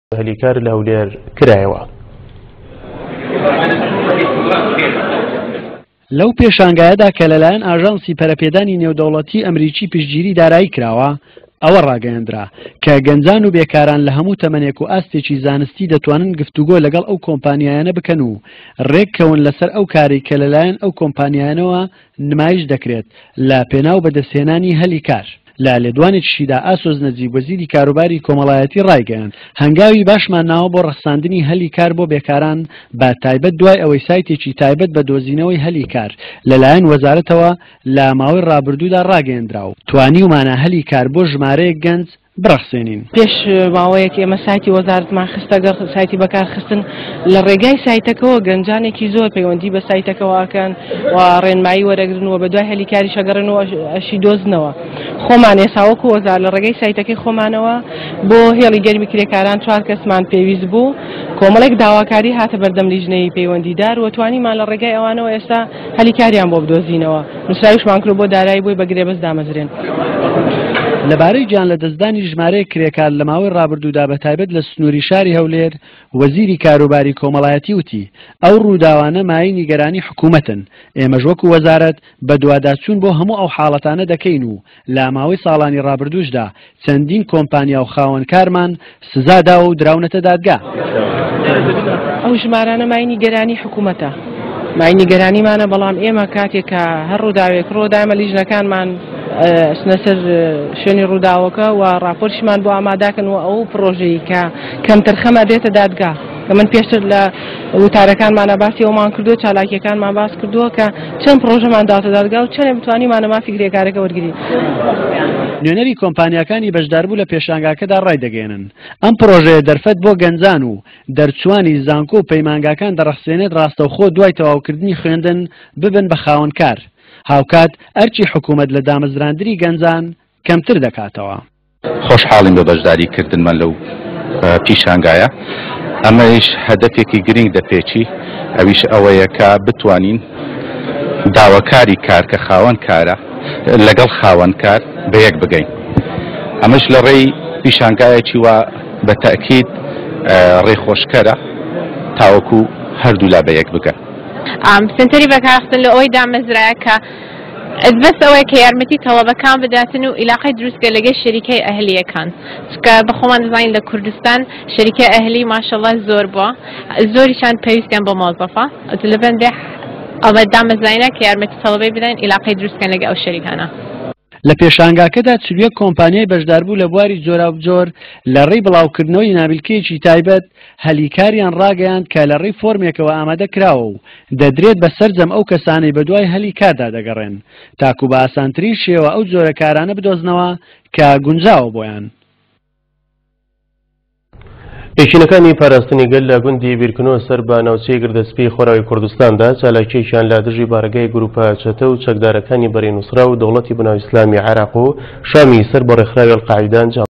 هەلیکار لە هەولێر کرایەوە. لەو پێشانگایەدا کە لەلایەن ئاژانسی پەرەپێدانی نێودەوڵەتی ئەمریکی پشتگیری دارایی کراوە، ئەوە ڕاگەیەندرا کە گەنجان و بێکاران لە هەموو تەمەنێک و ئاستێکی زانستی دەتوانن گفتوگۆ لەگەڵ ئەو کۆمپانیایانە بکەن و ڕێککەون لەسەر ئەو کاری کە لەلایەن ئەو کۆمپانیایانەوە نمایش دەکرێت لە پێناو بەدەستهێنانی هەلیکار. لە لێدوانێکیشیدا ئاسۆز نەجیب وەزیری کاروباری کۆمەڵایەتی ڕایگەیاند هەنگاوی باشمان ناوە بۆ ڕەخساندنی هەلیکار بۆ بێکاران بە تایبەت دوای ئەوەی سایتێکی تایبەت بە دۆزینەوەی هەلیکار لەلایەن وەزارەتەوە لە ماوەی ڕابردوودا ڕاگەیەندراوە توانیومانە هەلیکار بۆ ژمارەیەک گەنج برەخسێنین. پێش ماوەیەک ئێمە سایتی وەزارەتمان خستەگە سایتی بەکارخستن لە ڕێگای سایتەکەەوە گەنجانێکی زۆر پەیوەندی بە سایتەکەواکەن و ڕێنمایی وەرەگرنەوە بە دوای هەلیکاری شەگەڕنەوە ئەشی دۆزنەوە. خۆمان ێساوەکو وەزار لە ڕێگەی سایتەکەی خۆمانەوە بۆ هێڵی گەرمی کرێکاران 4 کەسمان پێویست بوو کۆمەڵێک داواکاری هاتە بەردەم لیژنەی پەیوەندیدار و توانیمان لە ڕێگای ئەوانەوە ئێستا هەلیکاریان بۆ بدۆزینەوە نووسراویشمان کرد بۆ دارایی بووی بە گرێبەست دامەزرێن. لەبارەی گیان لە دەستدانی ژمارەیە کرێکار لە ماوەی ڕابردوودا بە تایبەت لە سنووری شاری هەولێر وەزیری کاروباری کۆمەڵایەتی وتی ئەو ڕووداوانە مای نیگەرانی حکوومەتن. ئێمەش وەکو وەزارەت بە دوواداچوون بۆ هەموو ئەو حاڵەتانە دەکەین و لە ماوەی ساڵانی ڕابردووشدا چەندین کۆمپانیا و خاوەنکارمان سزاداوە و دراونەتە دادگا. ئەو ژمارانە مای نیگەرانی حکوومەتە. مای نیگەرانیمانە بەڵام ئێمە کاتێک کە هەر ڕووداوێک ڕۆدامە لیژنەکانمان سنەسەر شوێنی ڕووداوەکە و راپۆرتشمان بۆ ئاماداکەن و ئەو پرۆژەی کە کەمتر خەمە دێتە دادگا کە من پێشتر لە وتارەکانمانە باسی ئەومان کردو چالاکیەکانمان باس کردووە کە چەند پرۆژەمان داتە دادگا و چەندێ بتوانیمانە مافی کرێکارەکە وەرگری. نوێنەری کۆمپانیەکانی بەشداربوو لە پێشانگاکەدا ڕایدەگەێنن ئەم پرۆژەیە دەرفەت بۆ گەنجان و دەرچوانی زانکۆ و پەیمانگاکان دەڕەخسێنێت ڕاستەوخۆ دوای تەواوکردنی خوێندن ببن بە خاوەنکار. هاوکات ئەرچی حکوومەت لە دامەزراندنی گەنجان کەمتر دەکاتەوە. خۆشحاڵین بە بەشداریکردنمان لەو پیشانگایە. ئەمەش هەدەفێکی گرنگ دەپێچی ئەویش ئەوەیە کە بتوانین داواکاری کار کە خاوەنکارە لەگەڵ خاوەنکار بەیەک بگەین. ئەمەش لە ڕێی پیشانگایەکی وە بە تەئکید ڕێخۆشکەرە تاوەکو هەردوو لا بەیەک بگەن. سنتەری بەکارخستن لە ئەوەی دامەزرایە کە بەس ئەوەیە کە یارمەتی تەڵەبەکان بداتن و عیلاقەی دروستکە لەگەڵ شەریکەی ئەهلیەکان چکە بەخۆمان دەزانین لە کوردستان شەریکەی ئەهلی ماشەڵڵا زۆر بووە زۆریشان پێویستیان بۆ مۆزەفە لەبەندێ ئەوە دامەزراینە کە یارمەتی تەڵەبەی بدەین عیلاقەی دروستکەن لەگەڵ ئەو شەریکانە. لە پێشانگاکەدا 41 کۆمپانیای بەشداربوو لە بواری جۆراوجۆر لە ڕێی بڵاوکردنەوەی نابلکەیەکی تایبەت هەلیکاریان ڕاگەیاند کە لە ڕێی فۆرمێکەوە ئامادە کراوە و دەدرێت بە سەرجەم ئەو کەسانەی بەدوای هەلیکاردا دەگەڕێن تاکو بە ئاسانترین شێوە ئەو جۆرە کارانە بدۆزنەوە کە گونجاوە بۆیان. پێشینەکانی پاراستنی گەل لە گوندی بیرکردنەوە سەر بە ناوچەی گردەسپی خۆراوی کوردستاندا چالاکیەکیان لە دژی بارگای گروپە چەتە و چەکدارەکانی بەرەی نووسرا و دەوڵەتی بناو ئیسلامی عێراق و شامی سەر بە ڕێکخراوی ئەڵقاعیدا ئەنجام